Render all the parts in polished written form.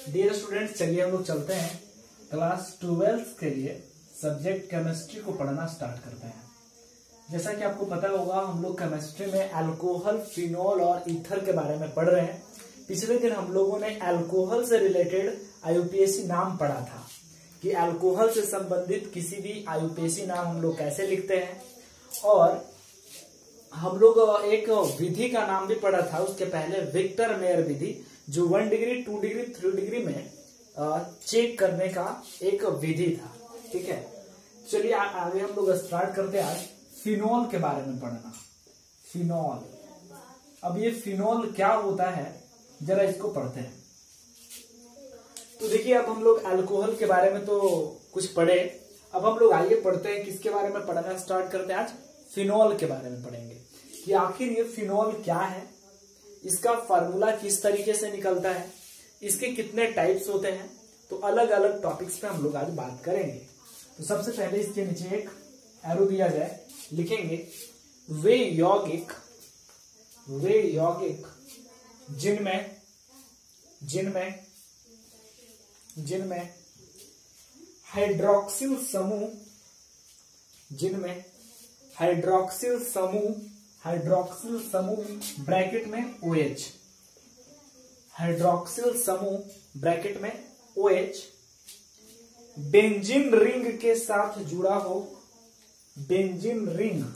Dear students, चलिए हम लोग चलते हैं क्लास 12 के लिए सब्जेक्ट केमिस्ट्री को पढ़ना स्टार्ट करते हैं। जैसा कि आपको पता होगा, हम लोग केमिस्ट्री में अल्कोहल, फिनॉल और ईथर के बारे में पढ़ रहे हैं। पिछले दिन हम लोगों ने अल्कोहल से रिलेटेड आईयूपीएसी नाम पढ़ा था कि अल्कोहल से संबंधित किसी भी आईयूपीएसी नाम हम लोग कैसे लिखते हैं, और हम लोग एक विधि का नाम भी पढ़ा था उसके पहले, विक्टर मेयर विधि, जो 1 डिग्री, 2 डिग्री, 3 डिग्री में चेक करने का एक विधि था। ठीक है, चलिए आगे हम लोग स्टार्ट करते हैं। आज फिनॉल के बारे में पढ़ना। फिनॉल, अब ये फिनॉल क्या होता है जरा इसको पढ़ते हैं। तो देखिए, अब हम लोग अल्कोहल के बारे में तो कुछ पढ़े, अब हम लोग आइए पढ़ते हैं किसके बारे में पढ़ना स्टार्ट करते हैं। आज फिनॉल के बारे में पढ़ेंगे कि आखिर ये फिनॉल क्या है, इसका फार्मूला किस तरीके से निकलता है, इसके कितने टाइप्स होते हैं। तो अलग अलग टॉपिक्स पे हम लोग आज बात करेंगे। तो सबसे पहले इसके नीचे एक एरो दिया जाए, लिखेंगे वे यौगिक जिनमें हाइड्रोक्सिल समूह ब्रैकेट में OH, हाइड्रोक्सिल समूह ब्रैकेट में OH बेंजीन रिंग के साथ जुड़ा हो, बेंजीन रिंग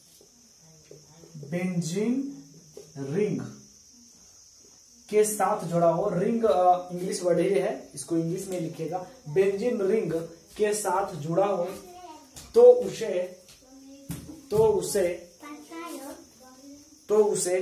के साथ जुड़ा हो। रिंग इंग्लिश वर्ड ही है, इसको इंग्लिश में लिखिएगा। बेंजीन रिंग के साथ जुड़ा हो तो उसे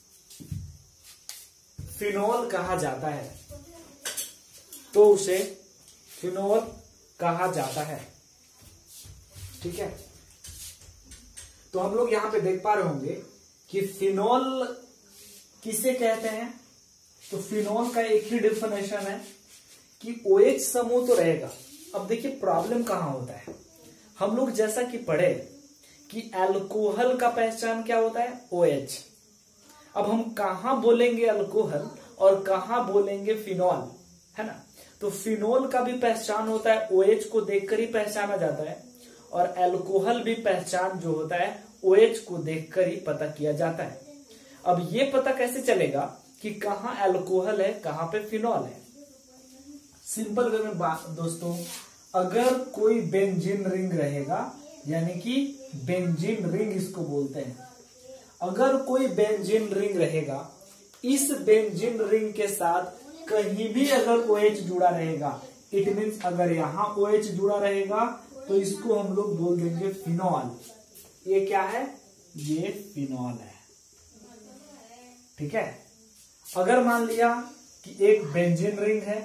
फिनॉल कहा जाता है। तो उसे फिनॉल कहा जाता है। ठीक है, तो हम लोग यहां पे देख पा रहे होंगे कि फिनॉल किसे कहते हैं। तो फिनॉल का एक ही डेफिनेशन है कि OH समूह तो रहेगा। अब देखिए प्रॉब्लम कहां होता है। हम लोग जैसा कि पढ़े कि अल्कोहल का पहचान क्या होता है, OH। अब हम कहां बोलेंगे अल्कोहल और कहां बोलेंगे फिनॉल, है ना। तो फिनॉल का भी पहचान होता है, OH को देखकर ही पहचाना जाता है, और अल्कोहल भी पहचान जो होता है OH को देखकर ही पता किया जाता है। अब ये पता कैसे चलेगा कि कहां अल्कोहल है, कहां पे फिनॉल है। सिंपल वे में बात दोस्तों, अगर कोई बेंजीन रिंग रहेगा, यानी कि बेंजीन रिंग इसको बोलते हैं। अगर कोई बेंजीन रिंग रहेगा, इस बेंजीन रिंग के साथ कहीं भी अगर OH जुड़ा रहेगा, इट मीन्स अगर यहां OH जुड़ा रहेगा तो इसको हम लोग बोल देंगे फिनॉल। ये क्या है, ये फिनॉल है। ठीक है, अगर मान लिया कि एक बेंजीन रिंग है,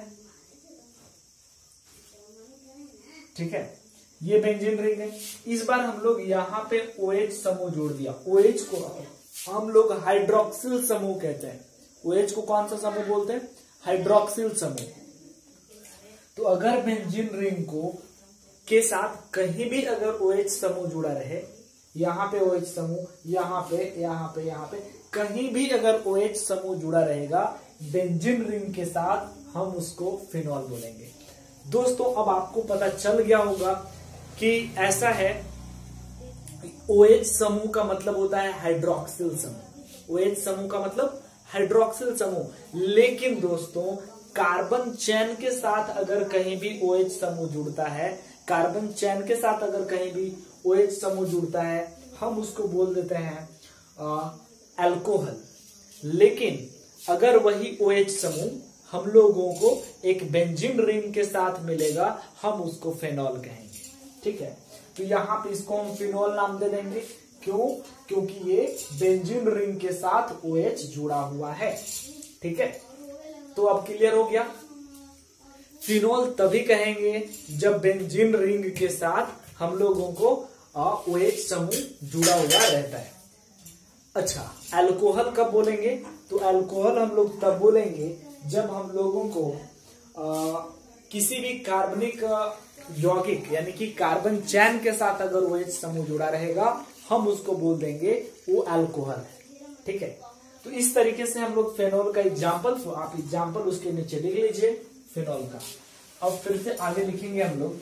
ठीक है, ये बेंजीन रिंग है, इस बार हम लोग यहां पे OH समूह जोड़ दिया। OH को हम लोग हाइड्रोक्सिल समूह कहते हैं। OH को कौन सा समूह बोलते हैं, हाइड्रोक्सिल समूह। तो अगर बेंजीन रिंग को के साथ कहीं भी अगर OH समूह जुड़ा रहे, यहां पे OH समूह, यहां पे कहीं भी अगर OH समूह जुड़ा रहेगा बेंजीन रिंग के साथ, हम उसको फिनॉल बोलेंगे। दोस्तों, अब आपको पता चल गया होगा कि ऐसा है, OH समूह का मतलब होता है हाइड्रोक्सिल समूह। OH समूह का मतलब हाइड्रोक्सिल समूह। लेकिन दोस्तों, कार्बन चेन के साथ अगर कहीं भी OH समूह जुड़ता है, कार्बन चेन के साथ अगर कहीं भी OH समूह जुड़ता है, हम उसको बोल देते हैं अल्कोहल। लेकिन अगर वही OH समूह हम लोगों को एक बेंजीन रिंग के साथ मिलेगा, हम उसको फेनॉल कहेंगे। ठीक है, तो यहां पे इसको हम फिनॉल नाम दे देंगे। क्यों, क्योंकि ये बेंजीन रिंग के साथ OH जुड़ा हुआ है। ठीक है, तो अब क्लियर हो गया। फिनॉल तभी कहेंगे जब बेंजीन रिंग के साथ हम लोगों को OH समूह जुड़ा हुआ रहता है। अच्छा, अल्कोहल कब बोलेंगे, तो अल्कोहल हम लोग तब बोलेंगे जब हम लोगों को किसी भी कार्बनिक यौगिक, यानी कि कार्बन चैन के साथ अगर OH समूह जुड़ा रहेगा, हम उसको बोल देंगे वो अल्कोहल है। ठीक है, तो इस तरीके से हम लोग फेनॉल का एग्जाम्पल, तो आप एग्जाम्पल उसके नीचे लिख लीजिए। फिनॉल का। अब फिर से आगे लिखेंगे हम लोग,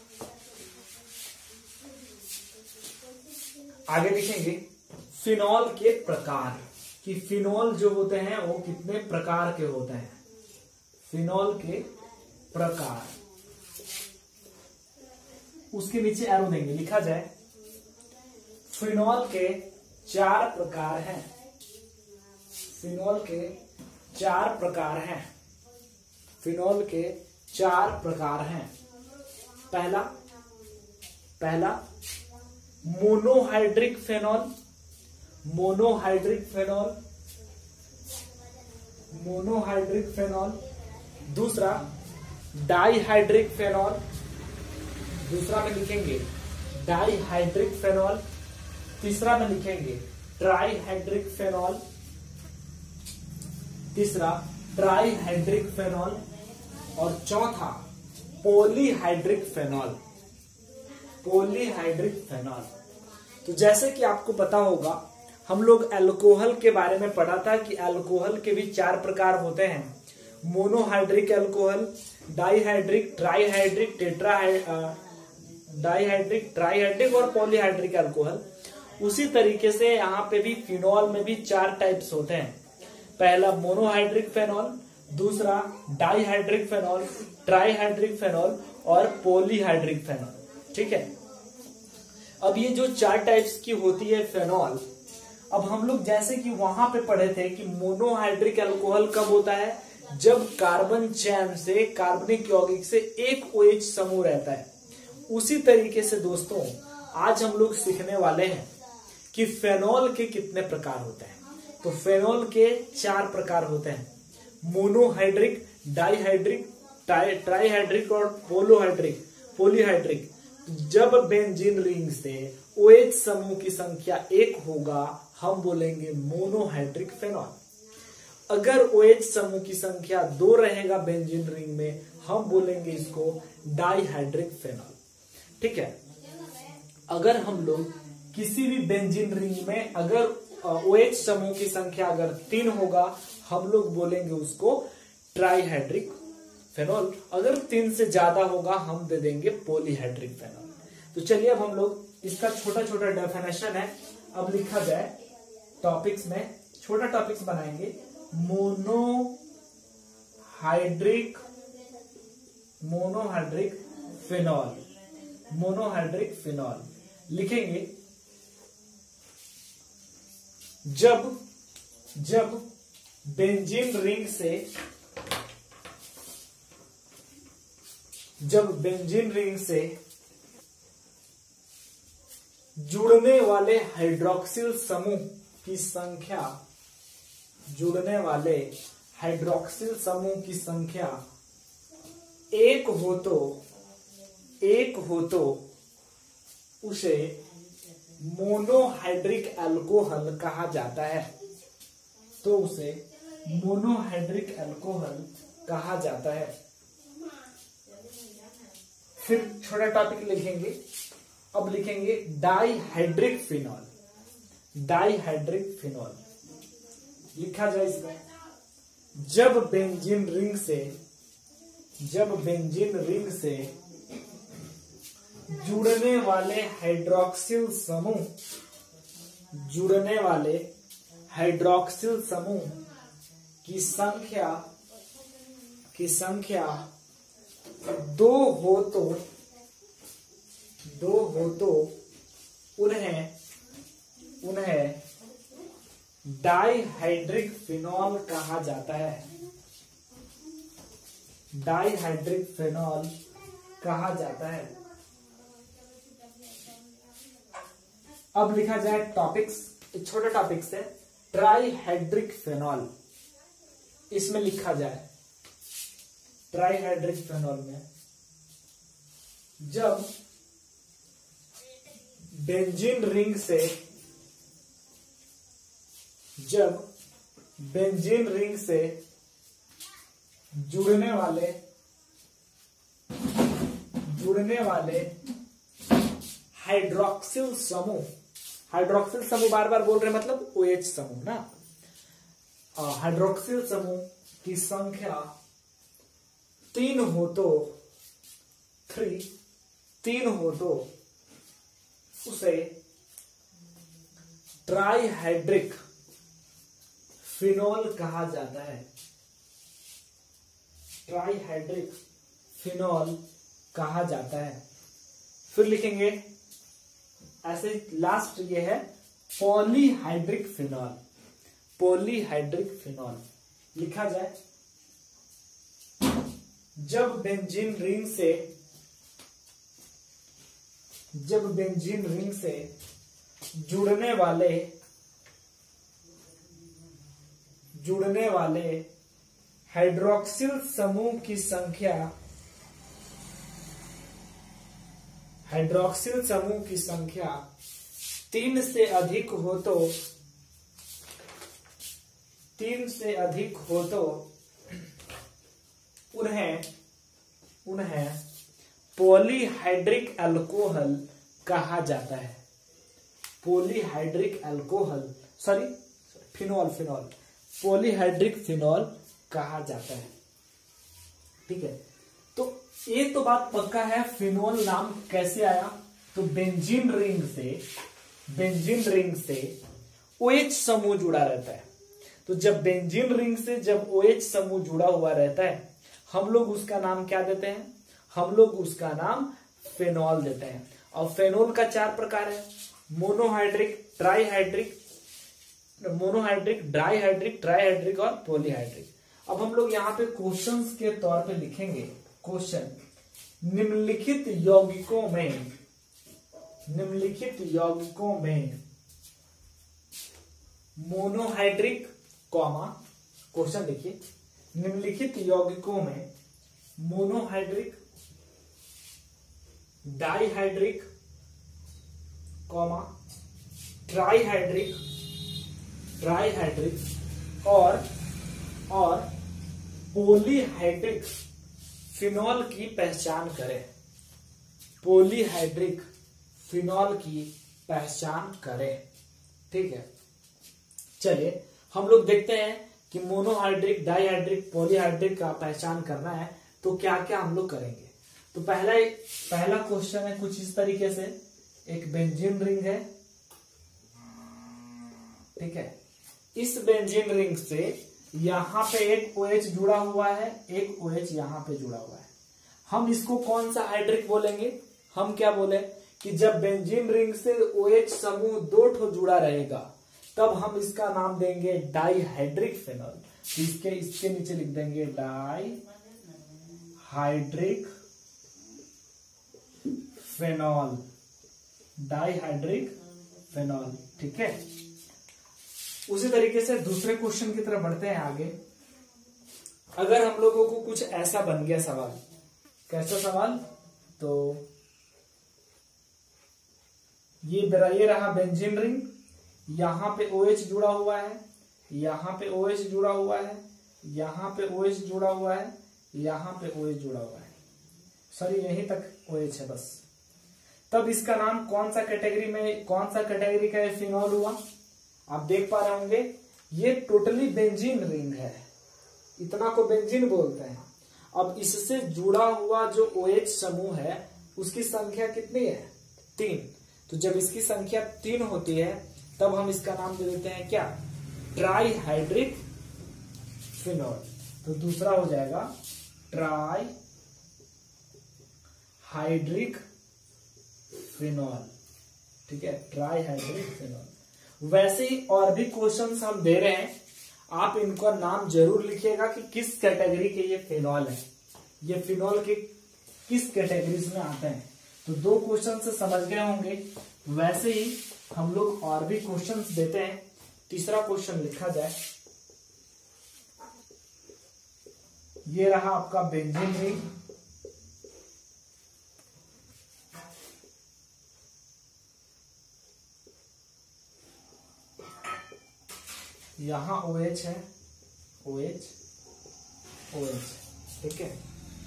आगे लिखेंगे फिनॉल के प्रकार, कि फिनॉल जो होते हैं वो कितने प्रकार के होते हैं। फिनॉल के प्रकार, उसके नीचे एरो देंगे, लिखा जाए फिनॉल के 4 प्रकार हैं। फिनॉल के 4 प्रकार हैं। फिनॉल के 4 प्रकार हैं। पहला monohydric phenol, monohydric phenol, monohydric phenol. दूसरा डाईहाइड्रिक फेनॉल, दूसरा में लिखेंगे डाईहाइड्रिक फेनॉल। तीसरा में लिखेंगे ट्राईहाइड्रिक फेनॉल, तीसरा ट्राईहाइड्रिक फेनॉल, और चौथा पॉलीहाइड्रिक फेनॉल, पॉलीहाइड्रिक फेनॉल। तो जैसे कि आपको पता होगा, हम लोग अल्कोहल के बारे में पढ़ा था कि अल्कोहल के भी 4 प्रकार होते हैं, monohydric alcohol, dihydric, trihydric, dihydric, trihydric और पॉलीहाइड्रिक अल्कोहल। उसी तरीके से यहाँ पे भी फिनॉल में भी 4 टाइप्स होते हैं। पहला मोनोहाइड्रिक फेनॉल, दूसरा डाईहाइड्रिक फेनॉल, ट्राईहाइड्रिक फेनॉल और पॉलीहाइड्रिक फेनॉल। ठीक है। अब ये जो 4 टाइप्स की होती है फेनॉल, अब हम लोग जैसे कि वहां पे पढ़े थे कि मोनोहाइड्रिक अल्कोहल कब होता है, जब कार्बन चैन से कार्बनिक यौगिक से एक OH समूह रहता है। उसी तरीके से दोस्तों आज हम लोग सीखने वाले हैं कि फेनॉल के कितने प्रकार होते हैं। तो फेनॉल के 4 प्रकार होते हैं, मोनोहाइड्रिक, डाईहाइड्रिक, ट्राईहाइड्रिक और पॉलीहाइड्रिक। जब बेंजीन रिंग से OH समूह की संख्या 1 होगा, हम बोलेंगे मोनोहाइड्रिक फेनॉल। अगर OH समूह की संख्या 2 रहेगा बेंजीन रिंग में, हम बोलेंगे इसको डाईहाइड्रिक फेनॉल। ठीक है। अगर हम लोग किसी भी बेंजीन रिंग में अगर OH समूह की संख्या अगर 3 होगा, हम लोग बोलेंगे उसको ट्राईहाइड्रिक फेनॉल। अगर 3 से ज्यादा होगा, हम दे देंगे पॉलीहाइड्रिक फेनॉल। तो चलिए अब हम लोग इसका छोटा छोटा डेफिनेशन है, अब लिखा जाए टॉपिक्स में, छोटा टॉपिक्स बनाएंगे। मोनोहाइड्रिक फेनॉल, मोनोहाइड्रिक फेनॉल लिखेंगे जब बेंजीन रिंग से जुड़ने वाले हाइड्रोक्सिल समूह की संख्या, जुड़ने वाले हाइड्रोक्सिल समूह की संख्या 1 हो तो उसे मोनोहाइड्रिक अल्कोहल कहा जाता है। तो उसे मोनोहाइड्रिक अल्कोहल कहा जाता है। फिर छोटा टॉपिक लिखेंगे, अब लिखेंगे डाईहाइड्रिक फिनॉल। डाईहाइड्रिक फिनॉल लिखा जाए इसमें, जब बेंजीन रिंग से जुड़ने वाले हाइड्रोक्सिल समूह की संख्या 2 हो तो उन्हें डाईहाइड्रिक फिनॉल कहा जाता है। डाईहाइड्रिक फिनॉल कहा जाता है। अब लिखा जाए टॉपिक्स, छोटा टॉपिक्स है ट्राईहाइड्रिक फेनॉल। इसमें लिखा जाए ट्राईहाइड्रिक फेनॉल में जब बेंजीन रिंग से जुड़ने वाले हाइड्रोक्सिल समूह बार बार बोल रहे मतलब OH समूह ना, हाइड्रोक्सिल समूह की संख्या तीन हो तो उसे ट्राईहाइड्रिक फिनॉल कहा जाता है। ट्राईहाइड्रिक फिनॉल कहा जाता है। फिर लिखेंगे ऐसे, लास्ट ये है पॉलीहाइड्रिक फिनॉल। पॉलीहाइड्रिक फिनॉल लिखा जाए, जब बेंजीन रिंग से जुड़ने वाले हाइड्रोक्सिल समूह की संख्या 3 से अधिक हो तो उन्हें पॉलीहाइड्रिक अल्कोहल कहा जाता है। Polyhydric alcohol phenol polyhydric phenol कहा जाता है। ठीक है, तो ये तो बात पक्का है फिनॉल नाम कैसे आया। तो बेंजीन रिंग से OH समूह जुड़ा रहता है। तो जब बेंजीन रिंग से जब OH समूह जुड़ा हुआ रहता है, हम लोग उसका नाम क्या देते हैं? हम लोग उसका नाम फेनॉल देते हैं। और फेनॉल का 4 प्रकार है, मोनोहाइड्रिक, डाइहाइड्रिक, ट्राइहाइड्रिक और पॉलीहाइड्रिक। अब हम लोग यहाँ पे क्वेश्चंस के तौर पे लिखेंगे। क्वेश्चन, निम्नलिखित यौगिकों में मोनोहाइड्रिक क्वेश्चन देखिए, निम्नलिखित यौगिकों में मोनोहाइड्रिक, डाइहाइड्रिक, ट्राइहाइड्रिक और पॉलीहाइड्रिक फिनॉल की पहचान करें। पॉलीहाइड्रिक फिनॉल की पहचान करें। ठीक है, चलिए हम लोग देखते हैं कि मोनोहाइड्रिक, डाइहाइड्रिक, पॉलीहाइड्रिक का पहचान करना है तो क्या क्या हम लोग करेंगे। तो पहला क्वेश्चन है कुछ इस तरीके से, एक बेंजीन रिंग है। ठीक है, इस बेंजीन रिंग से यहां पे एक OH जुड़ा हुआ है, एक OH यहां पे जुड़ा हुआ है। हम इसको कौन सा हाइड्रिक बोलेंगे? हम क्या बोले कि जब बेंजीन रिंग से OH समूह 2 ठो जुड़ा रहेगा तब हम इसका नाम देंगे डाइहाइड्रिक फिनॉल। तो इसके नीचे लिख देंगे डाइहाइड्रिक फिनॉल, डाइहाइड्रिक फिनॉल। ठीक है, उसी तरीके से दूसरे क्वेश्चन की तरफ बढ़ते हैं आगे। अगर हम लोगों को कुछ ऐसा बन गया सवाल, कैसा सवाल? तो ये रहा बेंजीन रिंग, यहां पे OH जुड़ा हुआ है, यहां पे OH जुड़ा हुआ है, यहां पे OH जुड़ा हुआ है, यहां पे OH जुड़ा हुआ है। सॉरी, यहीं तक OH है बस। तब इसका नाम कौन सा कैटेगरी का फिनॉल हुआ? आप देख पा रहे होंगे ये टोटली बेंजीन रिंग है, इतना को बेंजीन बोलते हैं। अब इससे जुड़ा हुआ जो OH समूह है उसकी संख्या कितनी है? 3। तो जब इसकी संख्या 3 होती है तब हम इसका नाम दे देते हैं क्या? Trihydric phenol. तो दूसरा हो जाएगा ट्राईहाइड्रिक फिनॉल। ठीक है, ट्राईहाइड्रिक फिनॉल। वैसे ही और भी क्वेश्चंस हम दे रहे हैं, आप इनका नाम जरूर लिखिएगा कि किस कैटेगरी के ये फिनॉल है, ये फिनॉल के किस कैटेगरीज में आते हैं। तो 2 क्वेश्चन से समझ गए होंगे। वैसे ही हम लोग और भी क्वेश्चंस देते हैं। तीसरा क्वेश्चन लिखा जाए, ये रहा आपका बेंजीन रिंग, यहां OH है, OH। ठीक है,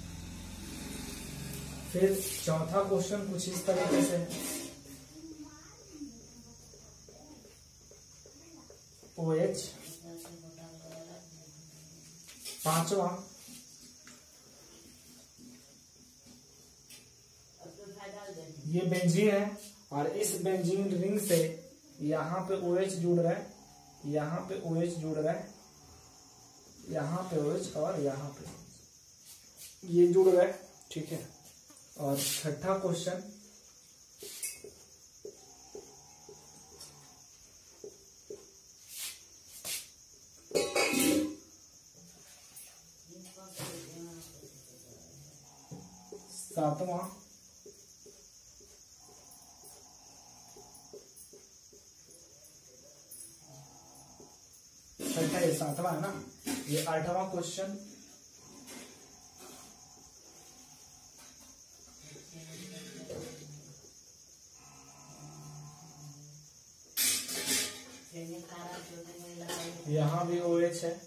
फिर चौथा क्वेश्चन कुछ इस तरीके से, OH। पांचवा ये बेंजीन है और इस बेंजीन रिंग से यहाँ पे OH जुड़ रहा है, यहाँ पे OH जुड़ रहा है, यहाँ पे OH और यहाँ पे ये जुड़ रहा है, ठीक है। और छठा क्वेश्चन, सातवां, छठा ये सातवां है ना, ये आठवां क्वेश्चन, यहाँ भी OH है।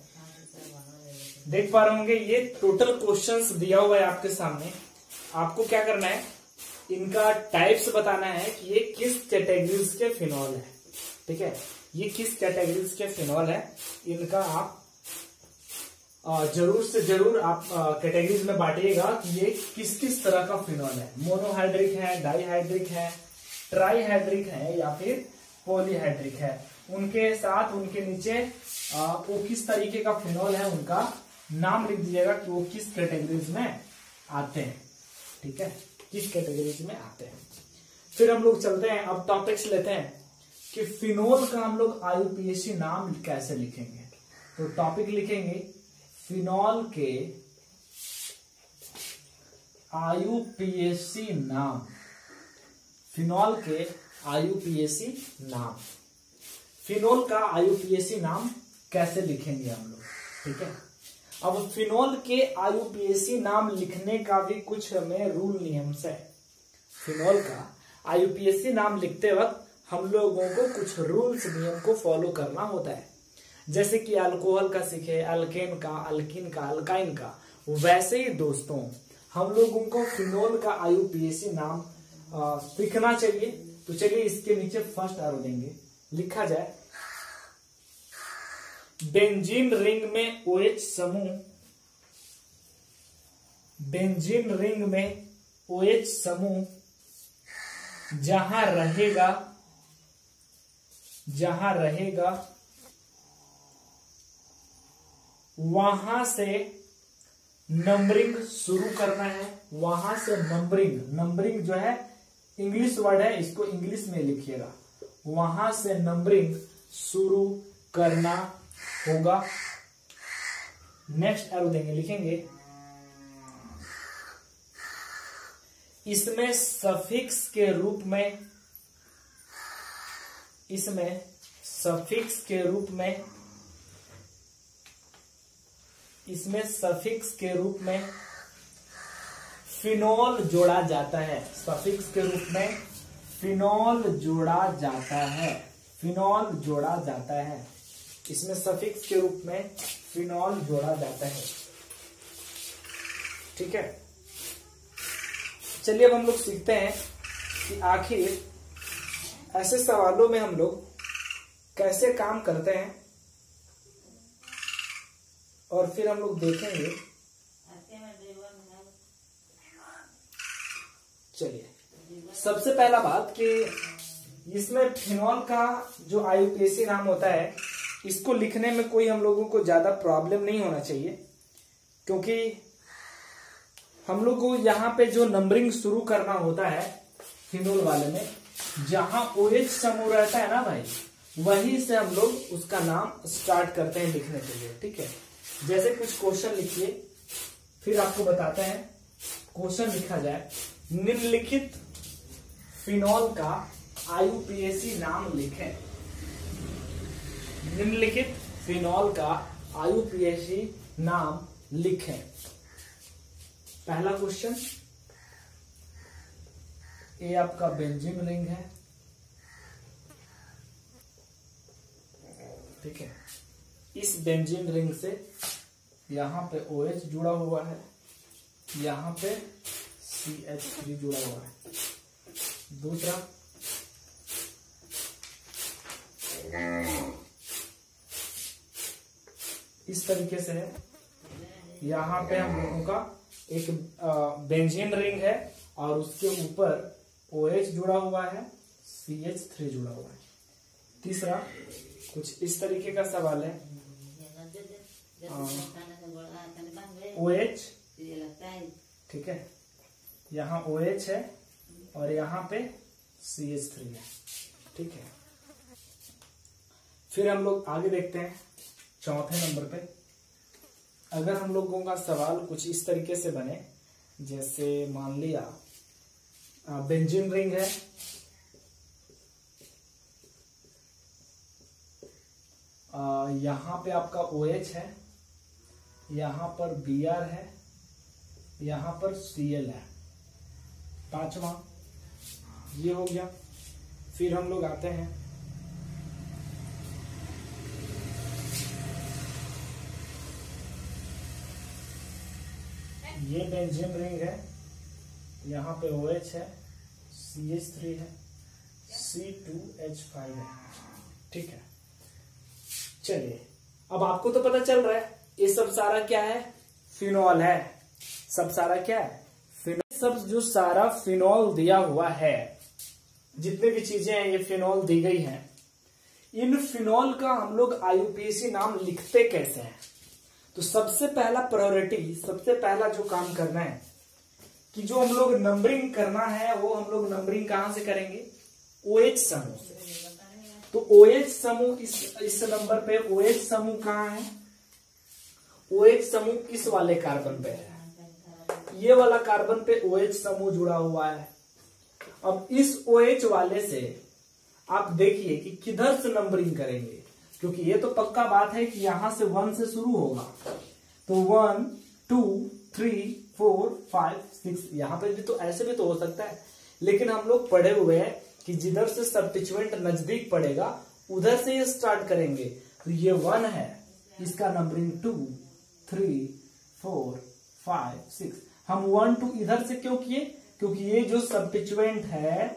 देख पा रहे होंगे ये टोटल क्वेश्चंस दिया हुआ है आपके सामने। आपको क्या करना है, इनका टाइप्स बताना है कि ये किस कैटेगरीज के फिनॉल है, ठीक है। ये किस कैटेगरीज के फिनॉल है, इनका आप जरूर से जरूर आप कैटेगरीज में बांटिएगा कि ये किस किस तरह का फिनॉल है। मोनोहाइड्रिक है, डाईहाइड्रिक है, ट्राईहाइड्रिक है या फिर पॉलीहाइड्रिक है। उनके साथ उनके नीचे वो किस तरीके का फिनॉल है उनका नाम लिख दीजिएगा कि वो किस कैटेगरीज में आते हैं, ठीक है, किस कैटेगरीज में आते हैं। फिर हम लोग चलते हैं, अब टॉपिक्स लेते हैं कि फिनोल का हम लोग IUPAC नाम कैसे लिखेंगे। तो टॉपिक लिखेंगे फिनॉल के IUPAC नाम, फिनॉल के IUPAC नाम। फिनोल का IUPAC नाम कैसे लिखेंगे हम लोग, ठीक है। अब फिनोल के IUPAC नाम लिखने का भी कुछ हमें रूल नियम है। फिनोल का IUPAC नाम लिखते वक्त हम लोगों को कुछ रूल्स नियम को फॉलो करना होता है। जैसे कि अल्कोहल का सीखे, अल्केन का, अल्किन का, अल्काइन का, वैसे ही दोस्तों हम लोगों को फिनोल का IUPAC नाम सीखना चाहिए। तो चलिए इसके नीचे फर्स्ट एरो देंगे, लिखा जाए बेंजीन रिंग में OH समूह, बेंजीन रिंग में OH समूह जहां रहेगा वहां से नंबरिंग शुरू करना है। वहां से नंबरिंग जो है इंग्लिश वर्ड है, इसको इंग्लिश में लिखिएगा। वहां से नंबरिंग शुरू करना होगा। नेक्स्ट एरो देंगे, लिखेंगे इसमें सफिक्स के रूप में, इसमें सफिक्स के रूप में, इसमें सफिक्स के रूप में फिनोल जोड़ा जाता है। सफिक्स के रूप में फिनोल जोड़ा जाता है, फिनोल जोड़ा जाता है। इसमें सफिक्स के रूप में फिनोल जोड़ा जाता है, ठीक है। चलिए अब हम लोग सीखते हैं कि आखिर ऐसे सवालों में हम लोग कैसे काम करते हैं, और फिर हम लोग देखेंगे। चलिए सबसे पहला बात कि इसमें फिनोल का जो IUPAC नाम होता है, इसको लिखने में कोई हम लोगों को ज्यादा प्रॉब्लम नहीं होना चाहिए, क्योंकि हम लोग को यहाँ पे जो नंबरिंग शुरू करना होता है फिनोल वाले में, जहां OH समूह रहता है ना भाई, वहीं से हम लोग उसका नाम स्टार्ट करते हैं लिखने के लिए, ठीक है। जैसे कुछ क्वेश्चन लिखिए, फिर आपको बताते हैं। क्वेश्चन लिखा जाए, निम्नलिखित फिनोल का IUPAC नाम लिखें। निम्नलिखित फिनोल का IUPAC नाम लिखें। पहला क्वेश्चन, ये आपका बेंजीन रिंग है, ठीक है। इस बेंजीन रिंग से यहां पे OH जुड़ा हुआ है, यहां पे CH3 जुड़ा हुआ है। दूसरा, इस तरीके से है, यहां पे हम लोगों का एक बेंजीन रिंग है और उसके ऊपर OH जुड़ा हुआ है, CH3 जुड़ा हुआ है। तीसरा कुछ इस तरीके का सवाल है, OH, ठीक है, यहाँ OH है और यहाँ पे CH3 है, ठीक है। फिर हम लोग आगे देखते हैं चौथे नंबर पे। अगर हम लोगों का सवाल कुछ इस तरीके से बने, जैसे मान लिया बेंजीन रिंग है, यहाँ पे आपका OH है, यहाँ पर Br है, यहाँ पर Cl है। पांचवा ये हो गया। फिर हम लोग आते हैं ये बेंजीन रिंग है, यहाँ पे OH है, CH3 है, C2H5 है, ठीक है। चलिए, अब आपको तो पता चल रहा है ये सब सारा क्या है, फिनॉल है। सब सारा क्या है, फिनॉल। सब जो सारा फिनॉल दिया हुआ है, जितने भी चीजें हैं ये फिनॉल दी गई हैं। इन फिनॉल का हम लोग IUPAC नाम लिखते कैसे हैं? तो सबसे पहला प्रायोरिटी, सबसे पहला जो काम करना है कि जो हम लोग नंबरिंग करना है, वो हम लोग नंबरिंग कहां से करेंगे, OH समूह से। तो OH समूह इस नंबर पे OH समूह कहाँ है, OH समूह इस वाले कार्बन पे है, ये वाला कार्बन पे OH समूह जुड़ा हुआ है। अब इस OH वाले से आप देखिए कि किधर से नंबरिंग करेंगे, क्योंकि ये तो पक्का बात है कि यहां से 1 से शुरू होगा। तो 1 2 3 4 5 6, यहां पे भी तो ऐसे भी तो हो सकता है, लेकिन हम लोग पढ़े हुए हैं कि जिधर से सबस्टिट्यूएंट नजदीक पड़ेगा उधर से ये स्टार्ट करेंगे। तो ये 1 है, इसका नंबरिंग 2 3 4 5 6। हम 1 2 इधर से क्यों किए, क्योंकि ये जो सबस्टिट्यूएंट है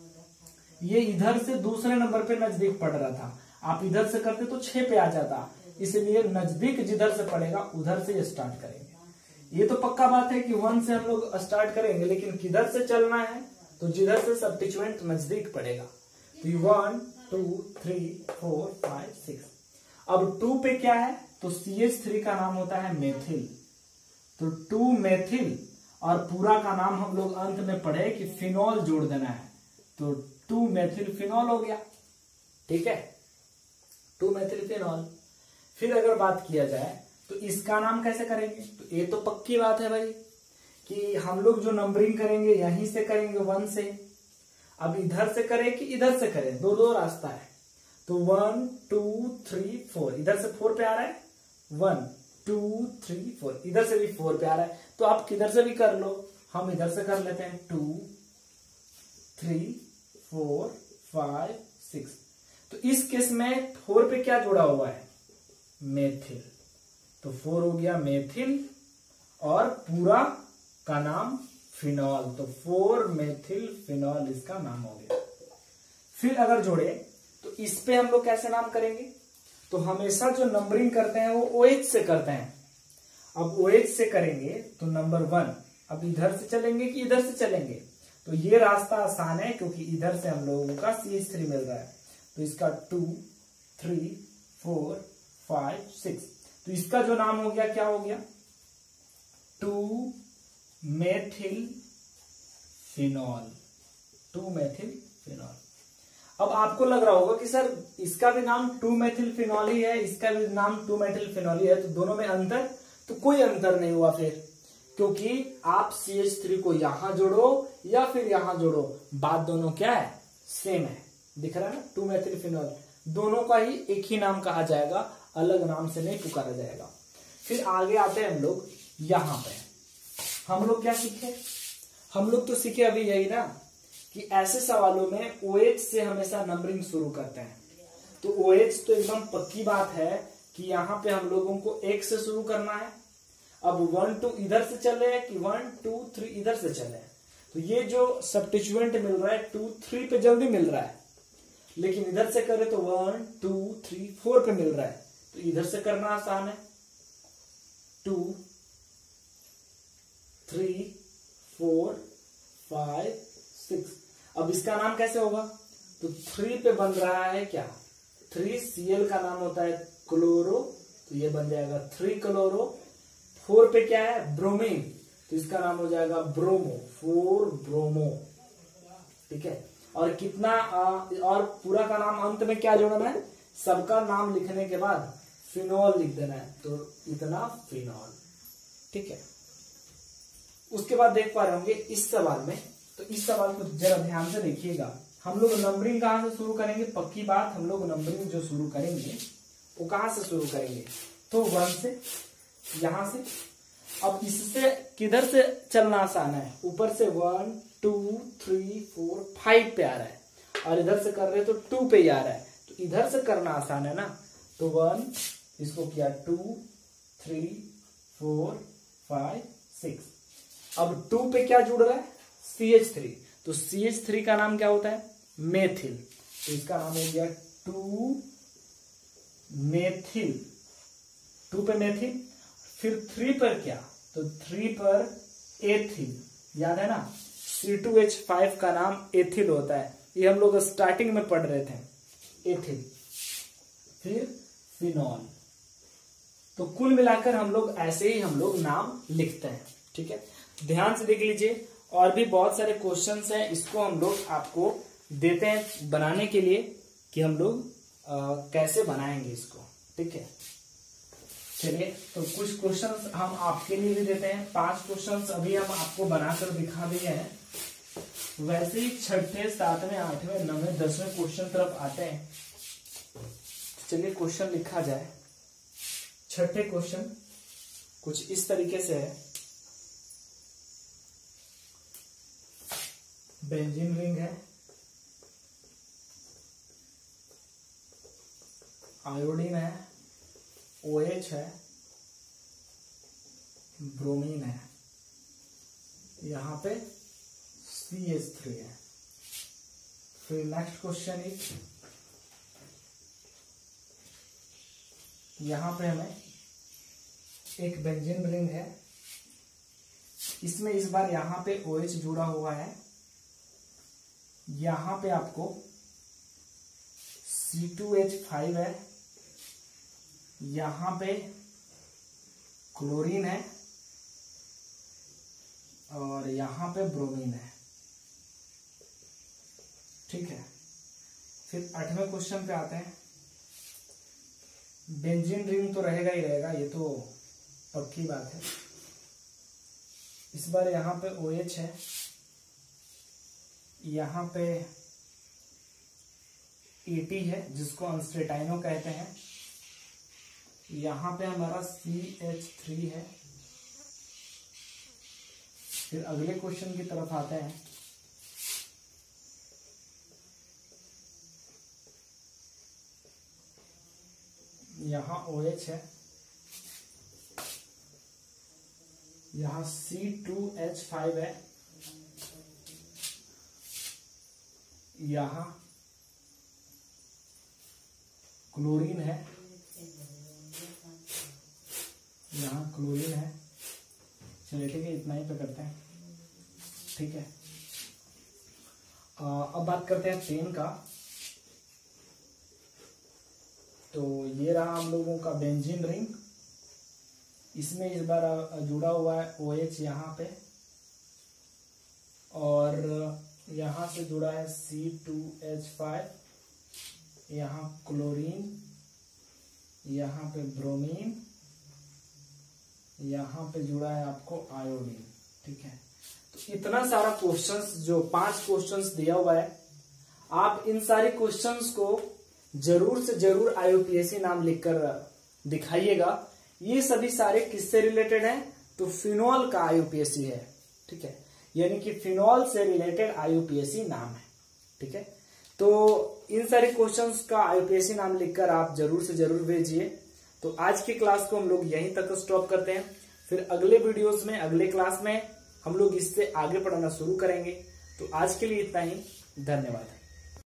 ये इधर से दूसरे नंबर पे नजदीक पड़ रहा था। आप इधर से करते तो 6 पे आ जाता, इसलिए नजदीक जिधर से पड़ेगा उधर से स्टार्ट करेंगे। ये तो पक्का बात है कि 1 से हम लोग स्टार्ट करेंगे, लेकिन किधर से चलना है, तो जिधर से सबस्टिट्यूएंट नजदीक पड़ेगा। तो 1 2 3 4 5 6। अब 2 पे क्या है, तो CH3 का नाम होता है मेथिल। तो 2 मेथिल, और पूरा का नाम हम लोग अंत में पढ़े कि फिनॉल जोड़ देना है, तो 2 मेथिल फिनॉल हो गया, ठीक है, 2 मेथिल फिनॉल। फिर अगर बात किया जाए तो इसका नाम कैसे करेंगे, तो ये तो पक्की बात है भाई कि हम लोग जो नंबरिंग करेंगे यहीं से करेंगे 1 से। अब इधर से करें कि इधर से करें, दो रास्ता है। तो 1 2 3 4, इधर से 4 पे आ रहा है, 1 2 3 4, इधर से भी 4 पे आ रहा है, तो आप किधर से भी कर लो। हम इधर से कर लेते हैं 2 3 4 5 6। तो इस केस में 4 पे क्या जुड़ा हुआ है, मेथिल। तो 4 हो गया मेथिल, और पूरा का नाम फिनॉल, तो 4 मेथिल फिनॉल इसका नाम हो गया। फिर अगर जोड़े तो इस पे हम लोग कैसे नाम करेंगे, तो हमेशा जो नंबरिंग करते हैं वो OH से करते हैं। अब OH से करेंगे तो नंबर 1, अब इधर से चलेंगे कि इधर से चलेंगे, तो ये रास्ता आसान है क्योंकि इधर से हम लोगों का CH3 मिल रहा है। तो इसका 2 3 4 5 6, तो इसका जो नाम हो गया क्या हो गया, 2 मेथिल फिनॉल, 2 मेथिल फिनॉल। अब आपको लग रहा होगा कि सर इसका भी नाम 2 मेथिल फिनॉल ही है, इसका भी नाम 2 मेथिल फिनॉल ही है, तो दोनों में अंतर, तो कोई अंतर नहीं हुआ फिर, क्योंकि आप CH3 को यहां जोड़ो या फिर यहां जोड़ो, बात दोनों क्या है, सेम है। दिख रहा है ना, 2 मेथिल फिनॉल, दोनों का ही एक ही नाम कहा जाएगा, अलग नाम से नहीं पुकारा जाएगा। फिर आगे आते हैं हम लोग, यहां पे हम लोग क्या सीखे, हम लोग तो सीखे अभी यही ना कि ऐसे सवालों में OH से हमेशा नंबरिंग शुरू करते हैं। तो OH तो एकदम पक्की बात है कि यहाँ पे हम लोगों को 1 से शुरू करना है। अब 1 2 इधर से चले कि 1 2 3 इधर से चले, तो ये जो सबस्टिट्यूएंट मिल रहा है 2 3 पे जल्दी मिल रहा है, लेकिन इधर से करे तो 1 2 3 4 पे मिल रहा है, तो इधर से करना आसान है, 2 3 4 5 6। अब इसका नाम कैसे होगा, तो 3 पे बन रहा है क्या, 3Cl का नाम होता है क्लोरो, तो ये बन जाएगा 3 क्लोरो। 4 पे क्या है, ब्रोमीन, तो इसका नाम हो जाएगा ब्रोमो, 4 ब्रोमो। ठीक है, और कितना और पूरा का नाम अंत में क्या जोड़ना है, सबका नाम लिखने के बाद फिनॉल लिख देना है, तो इतना फिनॉल। ठीक है, उसके बाद देख पा रहे होंगे इस सवाल में, तो इस सवाल को जरा ध्यान से देखिएगा। हम लोग नंबरिंग कहां से शुरू करेंगे, पक्की बात, हम लोग नंबरिंग जो शुरू करेंगे वो कहां से शुरू करेंगे, तो 1 से, यहां से। अब इससे किधर से चलना आसान है, ऊपर से 1 2 3 4 5 पे आ रहा है, और इधर से कर रहे तो 2 पे ही आ रहा है, तो इधर से करना आसान है ना, तो 1, इसको किया 2 3 4 5 6। अब 2 पे क्या जुड़ रहा है, CH3, तो CH3 का नाम क्या होता है, मेथिल, तो इसका नाम हो गया 2 मेथिल। 2 पे मेथिल, फिर 3 पर क्या, तो 3 पर एथिल, याद है ना, C2H5 का नाम एथिल होता है, ये हम लोग स्टार्टिंग में पढ़ रहे थे, एथिल। फिर फिनॉल। तो कुल मिलाकर हम लोग ऐसे ही हम लोग नाम लिखते हैं। ठीक है, ध्यान से देख लीजिए, और भी बहुत सारे क्वेश्चंस हैं, इसको हम लोग आपको देते हैं बनाने के लिए कि हम लोग कैसे बनाएंगे इसको। ठीक है, चलिए, तो कुछ क्वेश्चंस हम आपके लिए भी देते हैं। 5 क्वेश्चंस अभी हम आपको बनाकर दिखा दिए हैं, वैसे ही 6ठे 7वें 8वें 9वें 10वें क्वेश्चन तरफ आते हैं। चलिए क्वेश्चन लिखा जाए। 6ठे क्वेश्चन कुछ इस तरीके से है, बेंजीन रिंग है, आयोडीन है, OH है, ब्रोमीन है, यहां पे CH3 है। फिर नेक्स्ट क्वेश्चन इज, यहां पे हमें एक बेंजीन रिंग है, इसमें इस बार यहां पे OH जुड़ा हुआ है, यहां पे आपको C2H5 है, यहां पे क्लोरीन है, और यहां पे ब्रोमीन है। ठीक है, फिर 8वें क्वेश्चन पे आते हैं। बेंजीन रिंग तो रहेगा ही रहेगा, ये तो पक्की बात है। इस बार यहां पे OH है, यहां पे AT है जिसको अनस्टेटाइनो कहते हैं, यहां पे हमारा CH3 है। फिर अगले क्वेश्चन की तरफ आते हैं। यहां OH है, यहां C2H5 है, यहां क्लोरीन है, यहां क्लोरीन है। चलिए ठीक है, इतना ही पे करते हैं। ठीक है, अब बात करते हैं 10 का। तो ये रहा हम लोगों का बेंजीन रिंग, इसमें इस बार जुड़ा हुआ है OH यहाँ पे, और यहाँ से जुड़ा है C2H5, यहाँ क्लोरीन, यहाँ पे ब्रोमीन, यहाँ पे जुड़ा है आपको आयोडीन। ठीक है, तो इतना सारा क्वेश्चंस, जो 5 क्वेश्चंस दिया हुआ है, आप इन सारे क्वेश्चंस को जरूर से जरूर IUPAC नाम लिखकर दिखाइएगा। ये सभी सारे किससे रिलेटेड हैं, तो फिनॉल का IUPAC है। ठीक है, यानी कि फिनॉल से रिलेटेड IUPAC नाम है। ठीक है, तो इन सारे क्वेश्चंस का IUPAC नाम लिखकर आप जरूर से जरूर भेजिए। तो आज की क्लास को हम लोग यहीं तक स्टॉप करते हैं, फिर अगले वीडियोस में, अगले क्लास में हम लोग इससे आगे पढ़ना शुरू करेंगे। तो आज के लिए इतना ही, धन्यवाद।